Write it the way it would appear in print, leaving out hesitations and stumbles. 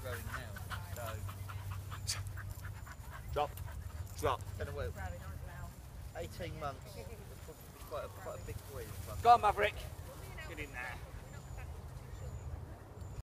growing now. So Drop. Drop. don't know where. 18 months. It'll probably be quite a big boy. Go on, Maverick. Get in there.